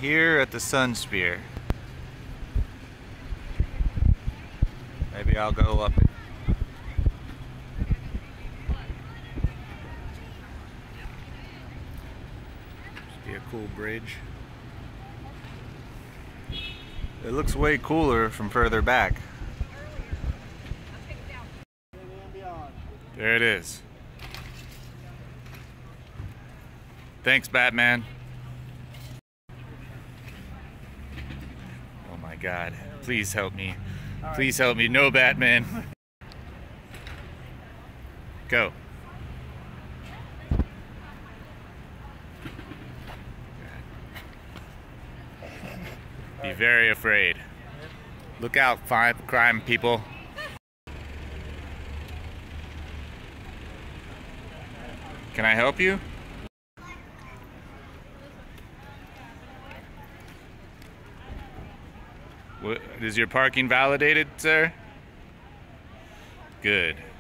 here at the SunSphere. Maybe I'll go up it. Must be a cool bridge. It looks way cooler from further back. There it is. Thanks, Batman. Oh my God. Please help me. Please help me. No, Batman. Go. Be very afraid. Look out, crime people. Can I help you? Is your parking validated, sir? Good.